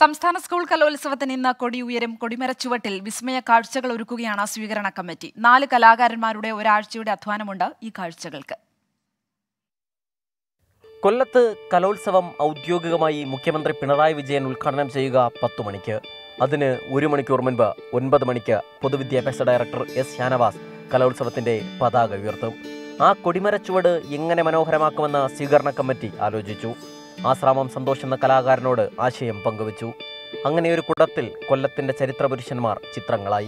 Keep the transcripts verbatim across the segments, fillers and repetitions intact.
സംസ്ഥാന സ്കൂൾ കലോത്സവത്തിന് ഇന്ന് കൊടിയുയരും. കൊടിമരച്ചുവട്ടിൽ വിസ്മയ കാഴ്ചകൾ ഒരുക്കുകയാണ് സ്വീകരണ കമ്മിറ്റി. നാല് കലാകാരന്മാരുടെ ഒരാഴ്ചയുടെ അധ്വാനമുണ്ട് ഈ കാഴ്ചകൾക്ക്. കൊല്ലത്ത് കലോത്സവം ഔദ്യോഗികമായി മുഖ്യമന്ത്രി പിണറായി വിജയൻ ഉദ്ഘാടനം ചെയ്യുക പത്തു മണിക്ക്. അതിന് ഒരു മണിക്കൂർ മുൻപ് ഒൻപത് മണിക്ക് പൊതുവിദ്യാഭ്യാസ ഡയറക്ടർ എസ് ഷാനവാസ് കലോത്സവത്തിന്റെ പതാക ഉയർത്തും. ആ കൊടിമരച്ചുവട് എങ്ങനെ മനോഹരമാക്കുമെന്ന് സ്വീകരണ കമ്മിറ്റി ആലോചിച്ചു. ആശ്രാമം സന്തോഷ് എന്ന കലാകാരനോട് ആശയം പങ്കുവച്ചു. അങ്ങനെ ഒരു കുടത്തിൽ കൊല്ലത്തിന്റെ ചരിത്ര പുരുഷന്മാർ ചിത്രങ്ങളായി.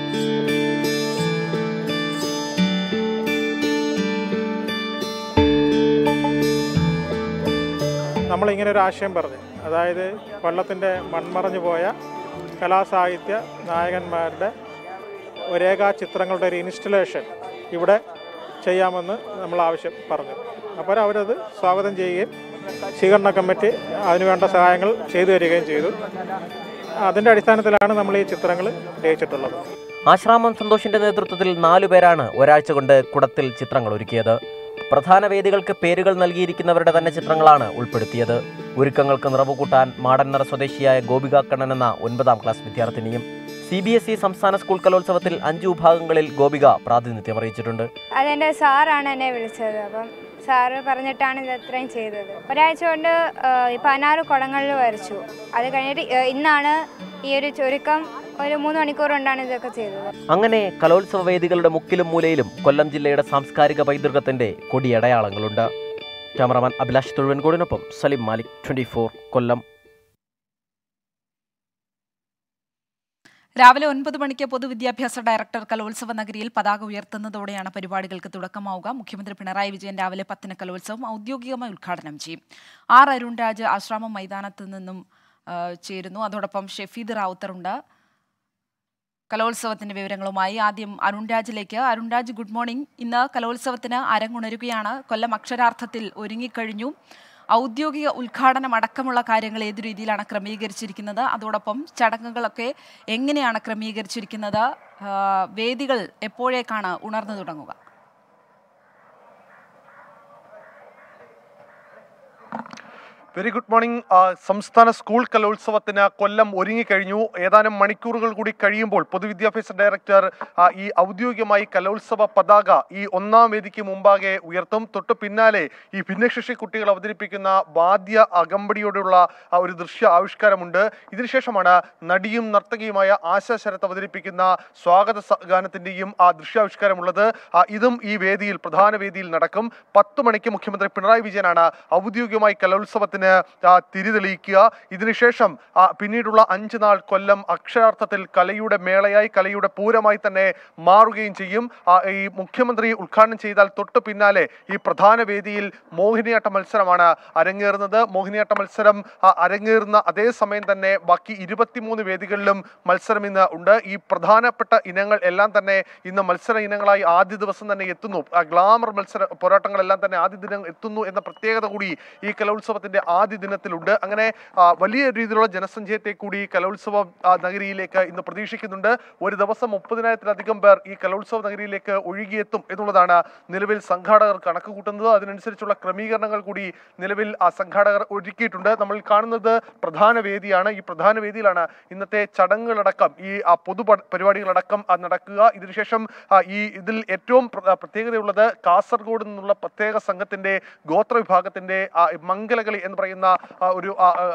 നമ്മളിങ്ങനെ ഒരു ആശയം പറഞ്ഞു, അതായത് കൊല്ലത്തിൻ്റെ മൺമറഞ്ഞു പോയ കലാസാഹിത്യ നായകന്മാരുടെ ഒരേകാ ചിത്രങ്ങളുടെ ഒരു ഇൻസ്റ്റലേഷൻ ഇവിടെ ചെയ്യാമെന്ന് നമ്മൾ ആവശ്യം പറഞ്ഞു. അപ്പോൾ അവരത് സ്വാഗതം ചെയ്യുകയും സ്വീകരണ കമ്മിറ്റി അതിനുവേണ്ട സഹായങ്ങൾ ചെയ്തു തരികയും ചെയ്തു. അതിൻ്റെ അടിസ്ഥാനത്തിലാണ് നമ്മൾ ഈ ചിത്രങ്ങൾ രചിച്ചിട്ടുള്ളത്. ആശ്രാമം സന്തോഷിന്റെ നേതൃത്വത്തിൽ നാലു പേരാണ് ഒരാഴ്ച കൊണ്ട് കുടത്തിൽ ചിത്രങ്ങൾ ഒരുക്കിയത്. പ്രധാന വേദികൾക്ക് പേരുകൾ നൽകിയിരിക്കുന്നവരുടെ തന്നെ ചിത്രങ്ങളാണ് ഉൾപ്പെടുത്തിയത്. ഒരുക്കങ്ങൾക്ക് നിറവ് കൂട്ടാൻ മാടന്നറ സ്വദേശിയായ ഗോപിക കണ്ണൻ എന്ന ഒൻപതാം ക്ലാസ് വിദ്യാർത്ഥിനിയും. സി ബി എസ് ഇ സംസ്ഥാന സ്കൂൾ കലോത്സവത്തിൽ അഞ്ചു വിഭാഗങ്ങളിൽ ഗോപിക പ്രാതിനിധ്യം അറിയിച്ചിട്ടുണ്ട്. അതെൻ്റെ സാറാണ് എന്നെ വിളിച്ചത്. അപ്പം സാറ് പറഞ്ഞിട്ടാണ് ഇത് അത്രയും ചെയ്തത്. ഒരാഴ്ച കൊണ്ട് പതിനാറ് കുടങ്ങളിൽ വരച്ചു. അത് കഴിഞ്ഞിട്ട് ഇന്നാണ് ഈ ഒരു ചുരുക്കം ഒരു മൂന്ന് മണിക്കൂർ കൊണ്ടാണ് ഇതൊക്കെ ചെയ്തത്. അങ്ങനെ കലോത്സവ വേദികളുടെ മുക്കിലും മൂലയിലും കൊല്ലം ജില്ലയുടെ സാംസ്കാരിക പൈതൃകത്തിന്റെ കൊടിയടയാളങ്ങളുണ്ട്. ക്യാമറാമാൻ അഭിലാഷ് തൊഴുവൻകോടിനൊപ്പം സലിം മാലിക്, ട്വന്റി ഫോർ കൊല്ലം. രാവിലെ ഒൻപത് മണിക്ക് പൊതുവിദ്യാഭ്യാസ ഡയറക്ടർ കലോത്സവ നഗരിയിൽ പതാക ഉയർത്തുന്നതോടെയാണ് പരിപാടികൾക്ക് തുടക്കമാവുക. മുഖ്യമന്ത്രി പിണറായി വിജയൻ രാവിലെ പത്തിന് കലോത്സവം ഔദ്യോഗികമായി ഉദ്ഘാടനം ചെയ്യും. ആർ അരുൺ രാജ് ആശ്രാമം മൈതാനത്ത് നിന്നും ചേരുന്നു. അതോടൊപ്പം ഷെഫീദ് റാവുത്തറുണ്ട് കലോത്സവത്തിന്റെ വിവരങ്ങളുമായി. ആദ്യം അരുൺ രാജിലേക്ക്. Arun Raj, good morning. ഇന്ന് കലോത്സവത്തിന് അരങ്ങുണരുകയാണ്. കൊല്ലം അക്ഷരാർത്ഥത്തിൽ ഒരുങ്ങിക്കഴിഞ്ഞു. ഔദ്യോഗിക ഉദ്ഘാടനം അടക്കമുള്ള കാര്യങ്ങൾ ഏതു രീതിയിലാണ് ക്രമീകരിച്ചിരിക്കുന്നത്? അതോടൊപ്പം ചടങ്ങുകളൊക്കെ എങ്ങനെയാണ് ക്രമീകരിച്ചിരിക്കുന്നത്? വേദികൾ എപ്പോഴേക്കാണ് ഉണർന്നു തുടങ്ങുക? Very good morning. സംസ്ഥാന സ്കൂൾ കലോത്സവത്തിന് കൊല്ലം ഒരുങ്ങിക്കഴിഞ്ഞു. ഏതാനും മണിക്കൂറുകൾ കൂടി കഴിയുമ്പോൾ പൊതുവിദ്യാഭ്യാസ ഡയറക്ടർ ഈ ഔദ്യോഗികമായി കലോത്സവ പതാക ഈ ഒന്നാം വേദിക്ക് മുമ്പാകെ ഉയർത്തും. തൊട്ടു പിന്നാലെ ഈ ഭിന്നശേഷി കുട്ടികൾ അവതരിപ്പിക്കുന്ന വാദ്യ അകമ്പടിയോടുള്ള ഒരു ദൃശ്യ ആവിഷ്കാരമുണ്ട്. ഇതിനുശേഷമാണ് നടിയും നർത്തകിയുമായ ആശ ശരത്ത് അവതരിപ്പിക്കുന്ന സ്വാഗത ഗാനത്തിന്റെയും ആ ദൃശ്യാവിഷ്കാരമുള്ളത്. ഇതും ഈ വേദിയിൽ പ്രധാന വേദിയിൽ നടക്കും. പത്ത് മണിക്ക് മുഖ്യമന്ത്രി പിണറായി വിജയനാണ് ഔദ്യോഗികമായി കലോത്സവത്തിന് തിരിതെളിയിക്കുക. ഇതിനുശേഷം പിന്നീടുള്ള അഞ്ചു നാൾ കൊല്ലം അക്ഷരാർത്ഥത്തിൽ കലയുടെ മേളയായി, കലയുടെ പൂരമായി തന്നെ മാറുകയും ചെയ്യും. ഈ മുഖ്യമന്ത്രി ഉദ്ഘാടനം ചെയ്താൽ തൊട്ടു പിന്നാലെ ഈ പ്രധാന വേദിയിൽ മോഹിനിയാട്ട മത്സരമാണ് അരങ്ങേറുന്നത്. മോഹിനിയാട്ട മത്സരം അരങ്ങേറുന്ന അതേ സമയം തന്നെ ബാക്കി ഇരുപത്തിമൂന്ന് വേദികളിലും മത്സരം ഇന്ന് ഉണ്ട്. ഈ പ്രധാനപ്പെട്ട ഇനങ്ങൾ എല്ലാം തന്നെ ഇന്ന് മത്സര ഇനങ്ങളായി ആദ്യ ദിവസം തന്നെ എത്തുന്നു. ഗ്ലാമർ മത്സര പോരാട്ടങ്ങളെല്ലാം തന്നെ ആദ്യ ദിനം എത്തുന്നു എന്ന പ്രത്യേകത കൂടി ഈ കലോത്സവത്തിന്റെ ആദ്യ ദിനത്തിലുണ്ട്. അങ്ങനെ വലിയ രീതിയിലുള്ള ജനസഞ്ചയത്തെ കൂടി കലോത്സവ നഗരിയിലേക്ക് ഇന്ന് പ്രതീക്ഷിക്കുന്നുണ്ട്. ഒരു ദിവസം മുപ്പതിനായിരത്തിലധികം പേർ ഈ കലോത്സവ നഗരിയിലേക്ക് ഒഴുകിയെത്തും എന്നുള്ളതാണ് നിലവിൽ സംഘാടകർ കണക്ക് കൂട്ടുന്നത്. അതിനനുസരിച്ചുള്ള ക്രമീകരണങ്ങൾ കൂടി നിലവിൽ ആ സംഘാടകർ ഒരുക്കിയിട്ടുണ്ട്. നമ്മൾ കാണുന്നത് പ്രധാന വേദിയാണ്. ഈ പ്രധാന വേദിയിലാണ് ഇന്നത്തെ ചടങ്ങുകളടക്കം ഈ പൊതു പരിപാടികളടക്കം നടക്കുക. ഇതിനുശേഷം ഈ ഇതിൽ ഏറ്റവും പ്രത്യേകതയുള്ളത് കാസർഗോഡ് നിന്നുള്ള പ്രത്യേക സംഘത്തിന്റെ ഗോത്ര വിഭാഗത്തിന്റെ മംഗലകളി എന്ന് പറയുന്ന ഒരു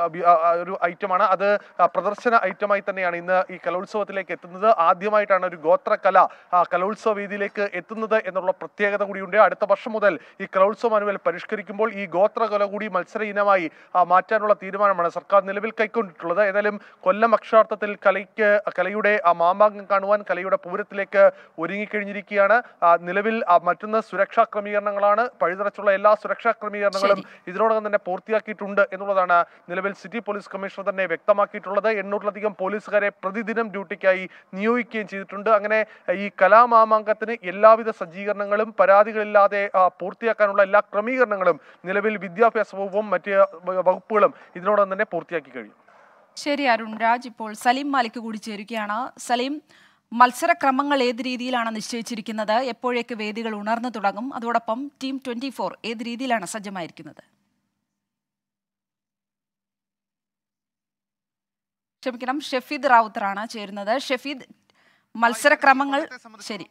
ഒരു ഐറ്റമാണ്. അത് പ്രദർശന ഐറ്റമായി തന്നെയാണ് ഇന്ന് ഈ കലോത്സവത്തിലേക്ക് എത്തുന്നത്. ആദ്യമായിട്ടാണ് ഒരു ഗോത്രകല കലോത്സവ വേദിയിലേക്ക് എത്തുന്നത് എന്നുള്ള പ്രത്യേകത കൂടിയുണ്ട്. അടുത്ത വർഷം മുതൽ ഈ കലോത്സവ മാനുവൽ പരിഷ്കരിക്കുമ്പോൾ ഈ ഗോത്രകല കൂടി മത്സര ഇനമായി മാറ്റാനുള്ള തീരുമാനമാണ് സർക്കാർ നിലവിൽ കൈക്കൊണ്ടിട്ടുള്ളത്. ഏതായാലും കൊല്ലം അക്ഷരാർത്ഥത്തിൽ കലയ്ക്ക് കലയുടെ മാമാങ്കം കാണുവാൻ, കലയുടെ പൂരത്തിലേക്ക് ഒരുങ്ങിക്കഴിഞ്ഞിരിക്കുകയാണ്. നിലവിൽ മറ്റൊന്ന് സുരക്ഷാ ക്രമീകരണങ്ങളാണ്. പഴുതടച്ചുള്ള എല്ലാ സുരക്ഷാ ക്രമീകരണങ്ങളും ഇതിനോടകം തന്നെ പൂർത്തിയാക്കിയിട്ടുണ്ട് എന്നുള്ളതാണ് നിലവിൽ സിറ്റി പോലീസ് കമ്മീഷണർ തന്നെ വ്യക്തമാക്കിയിട്ടുള്ളത്. എണ്ണൂറിലധികം പോലീസുകാരെ പ്രതിദിനം ഡ്യൂട്ടിക്കായി നിയോഗിക്കുകയും ചെയ്തിട്ടുണ്ട്. അങ്ങനെ ഈ കലാമാമാങ്കത്തിന് എല്ലാവിധ സജ്ജീകരണങ്ങളും പരാതികളില്ലാതെ പൂർത്തിയാക്കാനുള്ള എല്ലാ ക്രമീകരണങ്ങളും നിലവിൽ വിദ്യാഭ്യാസ വകുപ്പും മറ്റ് വകുപ്പുകളും ഇതിനോടകം തന്നെ പൂർത്തിയാക്കി കഴിഞ്ഞു. ശരി അരുൺ രാജ്. ഇപ്പോൾ സലീം മാലിക് കൂടി ചേരുകയാണ്. സലീം, മത്സരക്രമങ്ങൾ ഏത് രീതിയിലാണ് നിശ്ചയിച്ചിരിക്കുന്നത്? എപ്പോഴേക്ക് വേദികൾ ഉണർന്നു തുടങ്ങും? അതോടൊപ്പം ടീം ട്വന്റി ഫോർ ഏത് രീതിയിലാണ് സജ്ജമായിരിക്കുന്നത്? ക്ഷമിക്കണം, ഷെഫീദ് റാവുത്തറാണ് ചേരുന്നത്. ഷെഫീദ്, മത്സരക്രമങ്ങൾ ശരി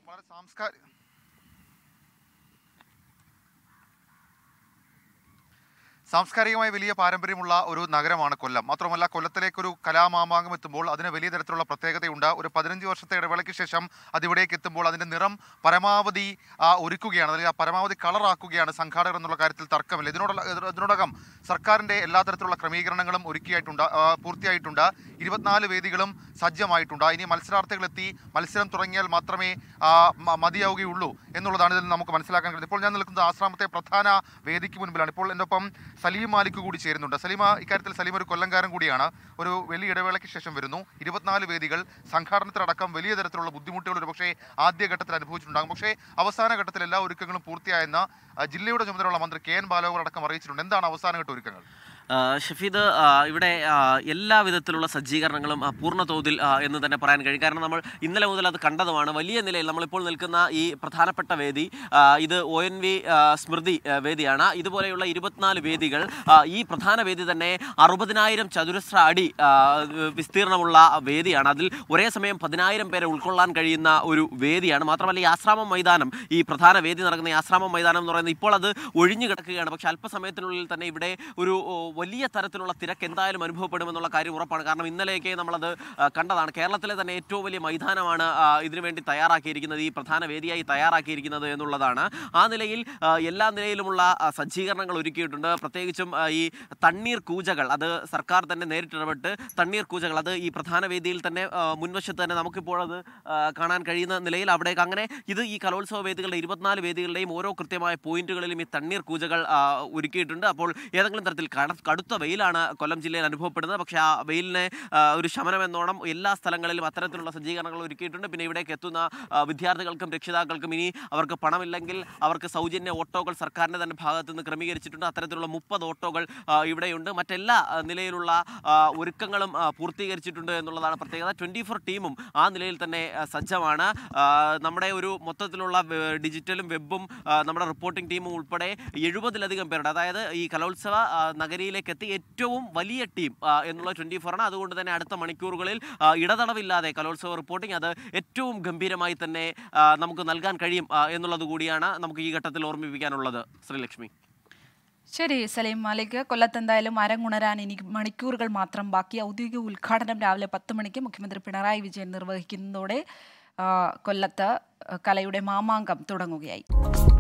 സാംസ്കാരികമായി വലിയ പാരമ്പര്യമുള്ള ഒരു നഗരമാണ് കൊല്ലം. മാത്രമല്ല കൊല്ലത്തിലേക്കൊരു കലാമാമാങ്കം എത്തുമ്പോൾ അതിന് വലിയ തരത്തിലുള്ള പ്രത്യേകതയുണ്ട്. ഒരു പതിനഞ്ച് വർഷത്തെ ഇടവേളയ്ക്ക് ശേഷം അതിവിടേക്ക് എത്തുമ്പോൾ അതിൻ്റെ നിറം പരമാവധി ഒരുക്കുകയാണ്, അല്ലെങ്കിൽ ആ പരമാവധി കളറാക്കുകയാണ് സംഘാടകർ എന്നുള്ള കാര്യത്തിൽ തർക്കമില്ല. ഇതിനോടുള്ള ഇതിനോടകം സർക്കാരിൻ്റെ എല്ലാ തരത്തിലുള്ള ക്രമീകരണങ്ങളും ഒരുക്കിയിട്ടുണ്ട്, പൂർത്തിയായിട്ടുണ്ട്. ഇരുപത്തിനാല് വേദികളും സജ്ജമായിട്ടുണ്ട്. ഇനി മത്സരാർത്ഥികളെത്തി മത്സരം തുടങ്ങിയാൽ മാത്രമേ മതിയാവുകയുള്ളൂ എന്നുള്ളതാണ് ഇതിൽ നമുക്ക് മനസ്സിലാക്കാൻ കഴിയുന്നത്. ഇപ്പോൾ ഞാൻ നിൽക്കുന്നത് ആശ്രാമത്തെ പ്രധാന വേദിക്ക് മുൻപിലാണ്. ഇപ്പോൾ എൻ്റെ ഒപ്പം സലീം മാലിക് കൂടി ചേരുന്നുണ്ട്. സലീമ, ഇക്കാര്യത്തിൽ സലീം ഒരു കൊല്ലംകാരൻ കൂടിയാണ്. ഒരു വലിയ ഇടവേളയ്ക്ക് ശേഷം വരുന്നു. ഇരുപത്തിനാല് വേദികൾ, സംഘാടനത്തിലടക്കം വലിയ തരത്തിലുള്ള ബുദ്ധിമുട്ടുകൾ ഒരു പക്ഷേ ആദ്യഘട്ടത്തിൽ അനുഭവിച്ചിട്ടുണ്ടാകും. പക്ഷേ അവസാന ഘട്ടത്തിൽ എല്ലാ ഒരുക്കങ്ങളും പൂർത്തിയായെന്ന് ജില്ലയുടെ ചുമതലയുള്ള മന്ത്രി കെ എൻ ബാലഗോപാൽ അടക്കം അറിയിച്ചിട്ടുണ്ട്. എന്താണ് അവസാനഘട്ട ഒരുക്കങ്ങൾ? ഷഫീദ്, ഇവിടെ എല്ലാ വിധത്തിലുള്ള സജ്ജീകരണങ്ങളും പൂർണ്ണ തോതിൽ എന്ന് തന്നെ പറയാൻ കഴിയും. കാരണം നമ്മൾ ഇന്നലെ മുതൽ അത് കണ്ടതുമാണ്. വലിയ നിലയിൽ നമ്മളിപ്പോൾ നിൽക്കുന്ന ഈ പ്രധാനപ്പെട്ട വേദി ഇത് ഒ എൻ വി സ്മൃതി വേദിയാണ്. ഇതുപോലെയുള്ള ഇരുപത്തിനാല് വേദികൾ, ഈ പ്രധാന വേദി തന്നെ അറുപതിനായിരം ചതുരശ്ര അടി വിസ്തീർണമുള്ള വേദിയാണ്. അതിൽ ഒരേ സമയം പതിനായിരം പേരെ ഉൾക്കൊള്ളാൻ കഴിയുന്ന ഒരു വേദിയാണ്. മാത്രമല്ല ഈ ആശ്രാമം മൈതാനം, ഈ പ്രധാന വേദി നടക്കുന്ന ഈ ആശ്രാമം മൈതാനം എന്ന് പറയുന്നത് ഇപ്പോൾ അത് ഒഴിഞ്ഞു കിടക്കുകയാണ്. പക്ഷേ അല്പസമയത്തിനുള്ളിൽ തന്നെ ഇവിടെ ഒരു വലിയ തരത്തിലുള്ള തിരക്ക് എന്തായാലും അനുഭവപ്പെടുമെന്നുള്ള കാര്യം ഉറപ്പാണ്. കാരണം ഇന്നലെയൊക്കെ നമ്മളത് കണ്ടതാണ്. കേരളത്തിലെ തന്നെ ഏറ്റവും വലിയ മൈതാനമാണ് ഇതിനുവേണ്ടി തയ്യാറാക്കിയിരിക്കുന്നത്, ഈ പ്രധാന വേദിയായി തയ്യാറാക്കിയിരിക്കുന്നത് എന്നുള്ളതാണ്. ആ നിലയിൽ എല്ലാ നിലയിലുമുള്ള സജ്ജീകരണങ്ങൾ ഒരുക്കിയിട്ടുണ്ട്. പ്രത്യേകിച്ചും ഈ തണ്ണീർ കൂജകൾ, അത് സർക്കാർ തന്നെ നേരിട്ടിടപെട്ട് തണ്ണീർ കൂജകൾ, അത് ഈ പ്രധാന വേദിയിൽ തന്നെ മുൻവശത്ത് തന്നെ നമുക്കിപ്പോൾ അത് കാണാൻ കഴിയുന്ന നിലയിൽ അവിടേക്ക് അങ്ങനെ ഇത് ഈ കലോത്സവ വേദികളുടെ ഇരുപത്തിനാല് വേദികളുടെയും ഓരോ കൃത്യമായ പോയിന്റുകളിലും ഈ തണ്ണീർ കൂജകൾ ഒരുക്കിയിട്ടുണ്ട്. അപ്പോൾ ഏതെങ്കിലും തരത്തിൽ കടുത്ത വെയിലാണ് കൊല്ലം ജില്ലയിൽ അനുഭവപ്പെടുന്നത്. പക്ഷേ ആ വെയിലിനെ ഒരു ശമനം എന്നോണം എല്ലാ സ്ഥലങ്ങളിലും അത്തരത്തിലുള്ള സജ്ജീകരണങ്ങൾ ഒരുക്കിയിട്ടുണ്ട്. പിന്നെ ഇവിടേക്ക് എത്തുന്ന വിദ്യാർത്ഥികൾക്കും രക്ഷിതാക്കൾക്കും ഇനി അവർക്ക് പണമില്ലെങ്കിൽ അവർക്ക് സൗജന്യ ഓട്ടോകൾ സർക്കാരിൻ്റെ തന്നെ ഭാഗത്തു നിന്ന് ക്രമീകരിച്ചിട്ടുണ്ട്. അത്തരത്തിലുള്ള മുപ്പത് ഓട്ടോകൾ ഇവിടെയുണ്ട്. മറ്റെല്ലാ നിലയിലുള്ള ഒരുക്കങ്ങളും പൂർത്തീകരിച്ചിട്ടുണ്ട് എന്നുള്ളതാണ് പ്രത്യേകത. ട്വൻറ്റി ഫോർ ടീമും ആ നിലയിൽ തന്നെ സജ്ജമാണ്. നമ്മുടെ ഒരു മൊത്തത്തിലുള്ള ഡിജിറ്റലും വെബും നമ്മുടെ റിപ്പോർട്ടിംഗ് ടീമും ഉൾപ്പെടെ എഴുപതിലധികം പേരുടെ, അതായത് ഈ കലോത്സവ നഗരിയിലേക്ക് എത്തി ഏറ്റവും വലിയ ടീം എന്നുള്ള ട്വൻറ്റി ഫോറാണ്. അതുകൊണ്ട് തന്നെ അടുത്ത മണിക്കൂറുകളിൽ ഇടതടവില്ലാതെ കലോത്സവ റിപ്പോർട്ടിംഗ് അത് ഏറ്റവും ഗംഭീരമായി തന്നെ നമുക്ക് നൽകാൻ കഴിയും എന്നുള്ളത് കൂടിയാണ് നമുക്ക് ഈ ഘട്ടത്തിൽ ഓർമ്മിപ്പിക്കാനുള്ളത്. ശ്രീലക്ഷ്മി. ശരി സലീം മാലിക്. കൊല്ലത്ത് എന്തായാലും അരങ്ങുണരാൻ ഇനി മണിക്കൂറുകൾ മാത്രം ബാക്കി. ഔദ്യോഗിക ഉദ്ഘാടനം രാവിലെ പത്ത് മണിക്ക് മുഖ്യമന്ത്രി പിണറായി വിജയൻ നിർവഹിക്കുന്നതോടെ കൊല്ലത്ത് കലയുടെ മാമാങ്കം തുടങ്ങുകയായി.